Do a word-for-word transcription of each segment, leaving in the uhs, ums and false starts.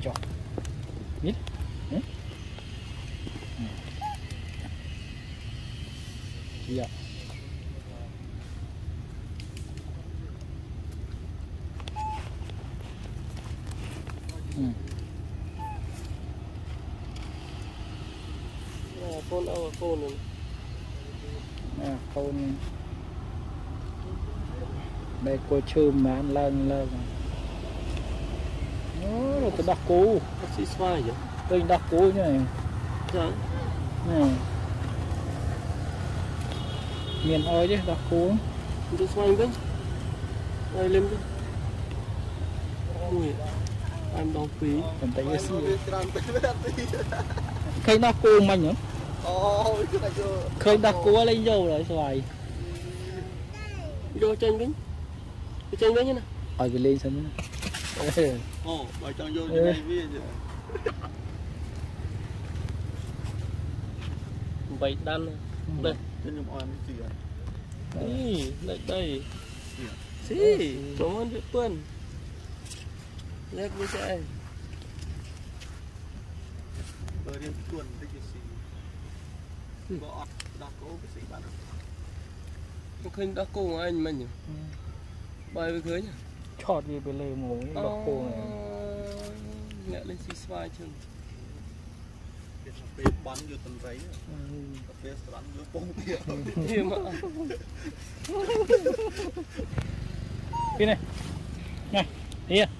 chọc biết dạ con ơi con này à con đây cô chơm mà ăn lần lần nó rồi tôi đọc cô xí xoay vậy tôi đọc cô như này dạ nè miền ơi chứ đọc cô tôi xoay với đây lên cái mùi em đọc phí còn tay cái gì khơi đọc cô mình nữa khơi đọc cô lên dầu rồi xoài vô trên cái cái trên cái như này ở cái lên sân ồ bà chọn vô như này biết vậy đan đây trên nhầm oan cái gì à đây đây đây xí cảm ơn tuần lép như thế rồi đi tuần cái gì có đọc cố cái gì bạn không khinh đọc cô anh mình nhỉ bài với cưới nhỉ chọt gì về lề mổ đọc cô này nhẹ lên xí xoay chừng phê bắn vô tầng giấy phê bắn vô bông bia gì mà cái này này đi à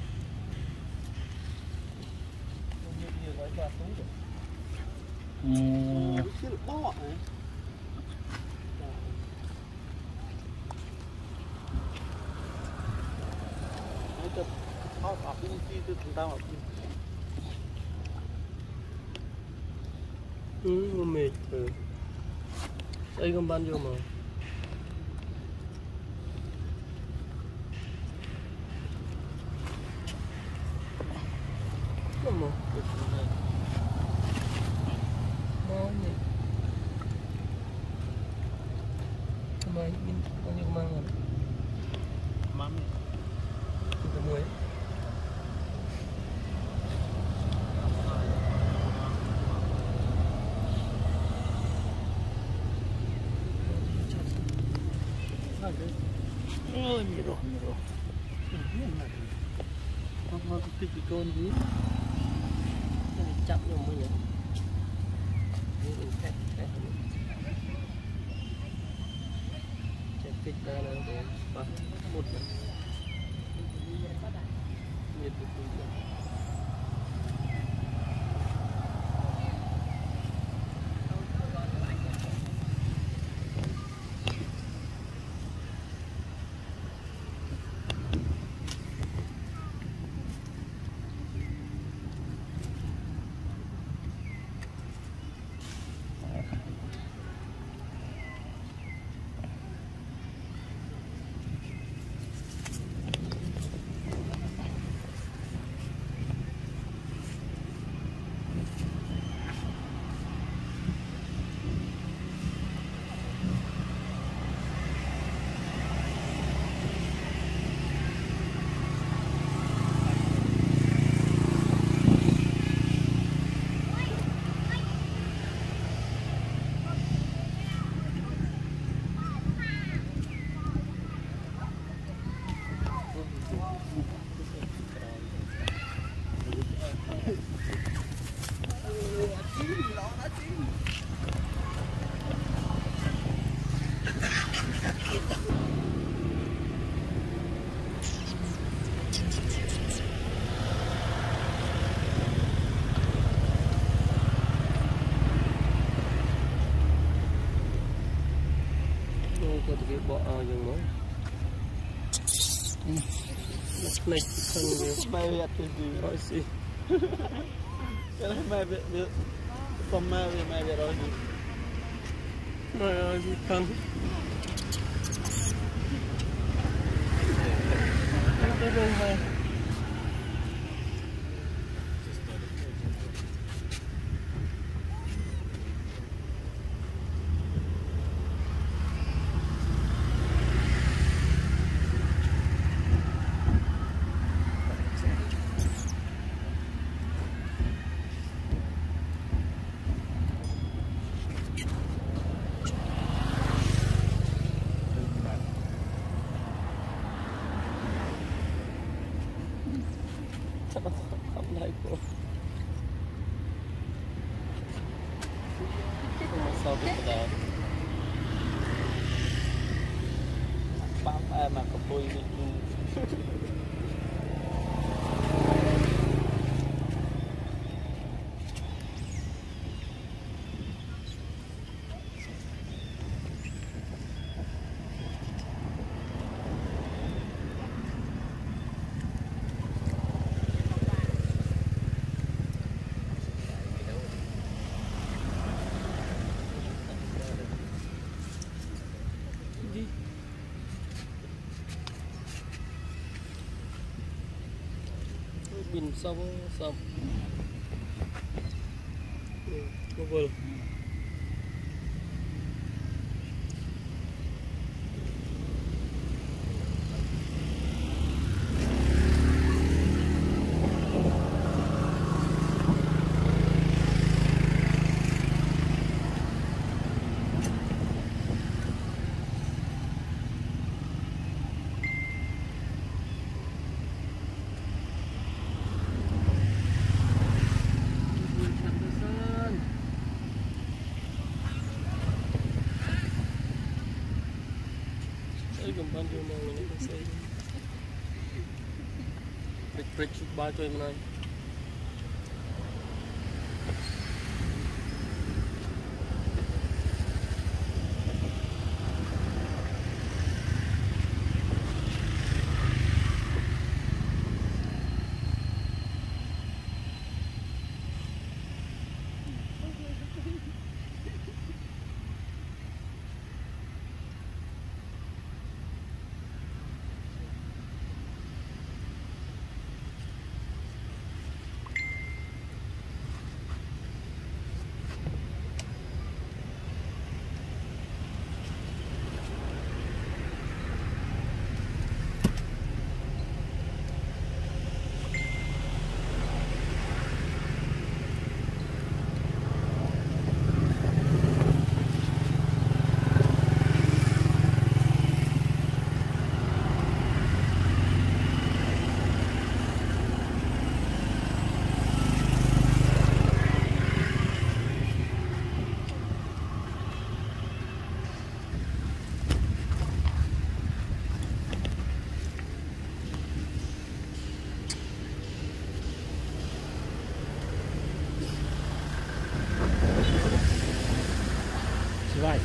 ừ ngon mệt ừ đây không ban vô mà không mà ngon nhỉ không ai biết bao nhiêu mang rồi mắm cái muối ôi nhiều rồi nhiều rồi không có cái cái con gì chậm rồi mới nhỉ chạy kịch ra là để bắt một lần nhiệt độ có cái bỏ dừng mới này thân người mai việt thì gì hỏi gì cái này mai việt việt không mai việt mai việt rồi gì rồi gì thân cái đường này sau cái đó bám em mà có bôi bị pin xong xong nó vừa Gambar dia mau ini saya. Break break baju yang mana? Right.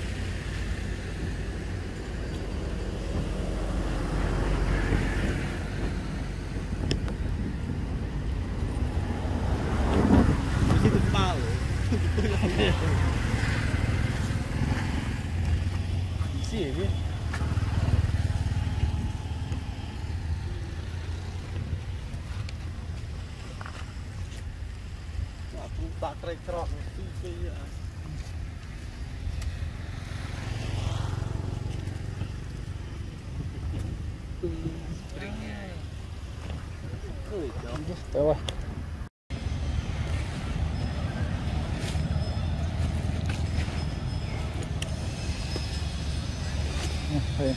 Itu bao. Gì vậy? Aku tak krek-krok mesti ya. Đâu rồi. Thôi.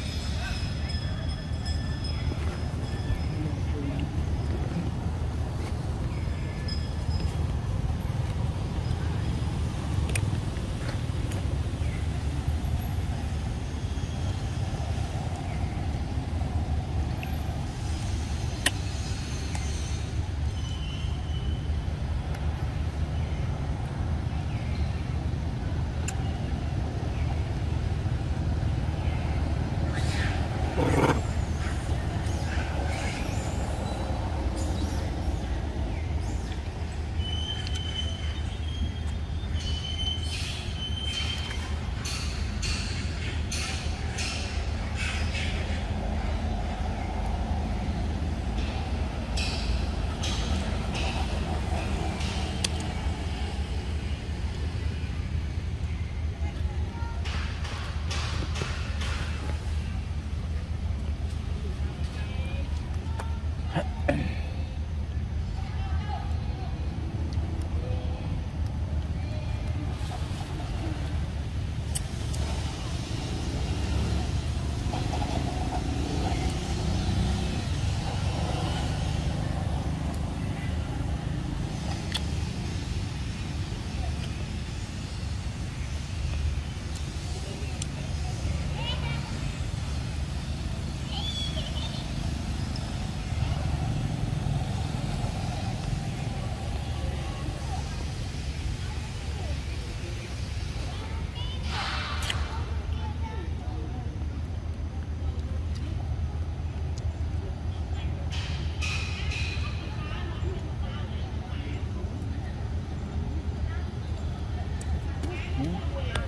Ừ.